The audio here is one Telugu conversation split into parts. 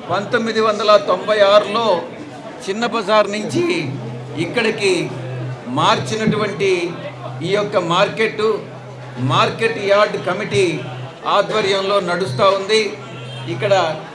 1996లో చిన్న బజార్ నుంచి ఇక్కడికి మార్చినటువంటి ఈ యొక్క మార్కెట్ యార్డ్ కమిటీ ఆధ్వర్యంలో నడుస్తూ ఉంది. ఇక్కడ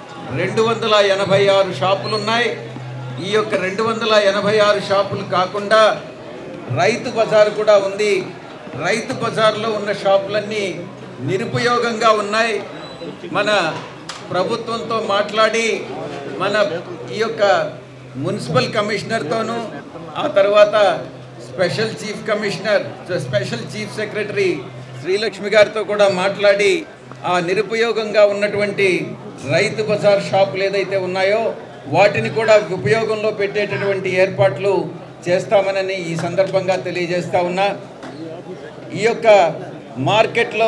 286 షాపులు ఉన్నాయి. ఈ యొక్క 286 షాపులు కాకుండా రైతు బజార్ కూడా ఉంది. రైతు బజార్లో ఉన్న షాపులన్నీ నిరుపయోగంగా ఉన్నాయి. మన ప్రభుత్వంతో మాట్లాడి మన ఈ యొక్క మున్సిపల్ కమిషనర్తోనూ ఆ తర్వాత స్పెషల్ చీఫ్ సెక్రటరీ శ్రీలక్ష్మి గారితో కూడా మాట్లాడి ఆ నిరుపయోగంగా ఉన్నటువంటి రైతు బజార్ షాపులు ఏదైతే ఉన్నాయో వాటిని కూడా ఉపయోగంలో పెట్టేటటువంటి ఏర్పాట్లు చేస్తామని ఈ సందర్భంగా తెలియజేస్తా ఉన్నా. ఈ యొక్క మార్కెట్లో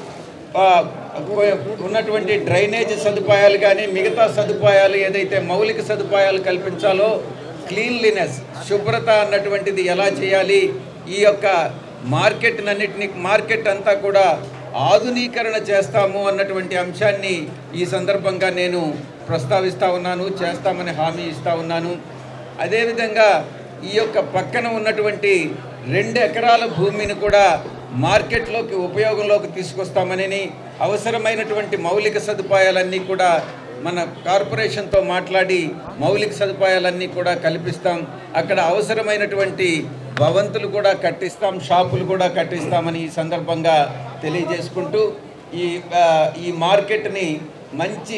ఉన్నటువంటి డ్రైనేజ్ సదుపాయాలు కానీ మిగతా సదుపాయాలు ఏదైతే మౌలిక సదుపాయాలు కల్పించాలో క్లీన్లీనెస్ శుభ్రత అన్నటువంటిది ఎలా చేయాలి, ఈ యొక్క మార్కెట్ అంతా కూడా ఆధునీకరణ చేస్తాము అన్నటువంటి అంశాన్ని ఈ సందర్భంగా నేను ప్రస్తావిస్తూ ఉన్నాను, చేస్తామని హామీ ఇస్తూ ఉన్నాను. అదేవిధంగా ఈ యొక్క పక్కన ఉన్నటువంటి 2 ఎకరాల భూమిని కూడా మార్కెట్లోకి ఉపయోగంలోకి తీసుకొస్తామని, అవసరమైనటువంటి మౌలిక సదుపాయాలన్నీ కూడా మన కార్పొరేషన్తో మాట్లాడి మౌలిక సదుపాయాలన్నీ కూడా కల్పిస్తాం. అక్కడ అవసరమైనటువంటి భవంతులు కూడా కట్టిస్తాం, షాపులు కూడా కట్టిస్తామని ఈ సందర్భంగా తెలియజేసుకుంటూ ఈ మార్కెట్ని మంచి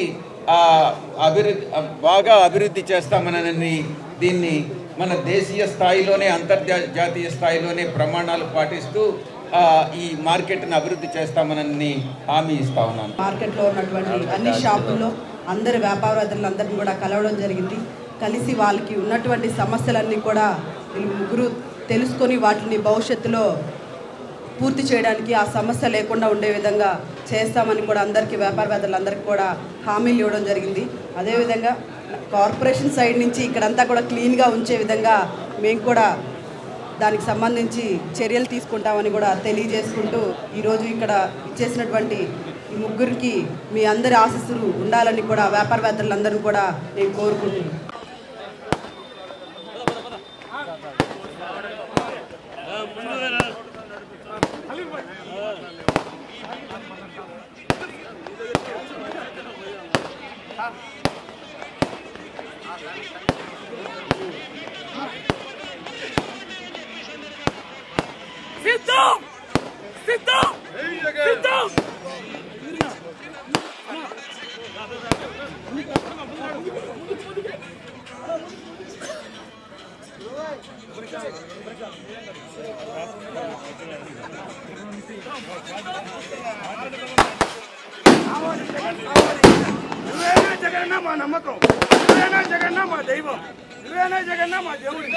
బాగా అభివృద్ధి చేస్తామని దీన్ని మన దేశీయ స్థాయిలోనే అంతర్జాతీయ స్థాయిలోనే ప్రమాణాలు పాటిస్తూ ఈ మార్కెట్ని అభివృద్ధి చేస్తామని హామీ ఇస్తా ఉన్నాను. మార్కెట్లో ఉన్నటువంటి అన్ని షాపుల్లో అందరి వ్యాపారవేత్తలందరినీ కూడా కలవడం జరిగింది. కలిసి వాళ్ళకి ఉన్నటువంటి సమస్యలన్నీ కూడా వీళ్ళు ముగ్గురు తెలుసుకొని వాటిని భవిష్యత్తులో పూర్తి చేయడానికి ఆ సమస్య లేకుండా ఉండే విధంగా చేస్తామని కూడా అందరికీ వ్యాపారవేత్తలందరికీ కూడా హామీలు ఇవ్వడం జరిగింది. అదేవిధంగా కార్పొరేషన్ సైడ్ నుంచి ఇక్కడంతా కూడా క్లీన్గా ఉంచే విధంగా మేము కూడా దానికి సంబంధించి చర్యలు తీసుకుంటామని కూడా తెలియజేసుకుంటూ ఈరోజు ఇక్కడ ఇచ్చేసినటువంటి ఈ ముగ్గురికి మీ అందరి ఆశీస్సులు ఉండాలని కూడా వ్యాపారవేత్తలందరూ కూడా నేను కోరుకుంటున్నాను. జగన్న మా నమ్మకం, జగన్న మా దైవం, జగన్న మా దేవుడు.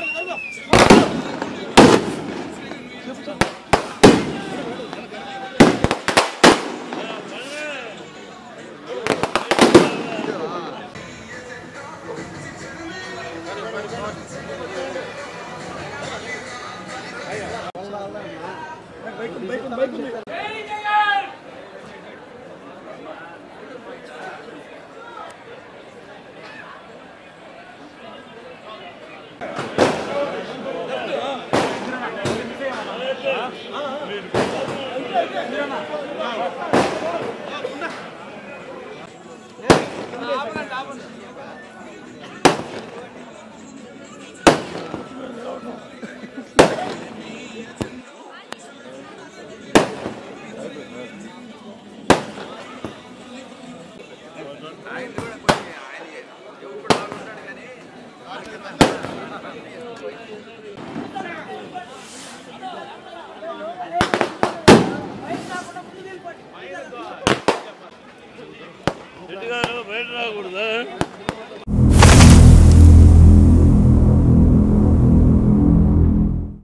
బయట రాకూడదు.